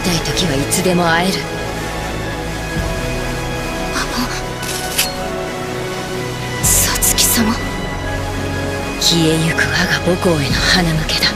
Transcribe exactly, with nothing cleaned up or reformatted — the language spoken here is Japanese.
たい時はいつでも会える。 さつき様。 消えゆく我が母校への花向けだ。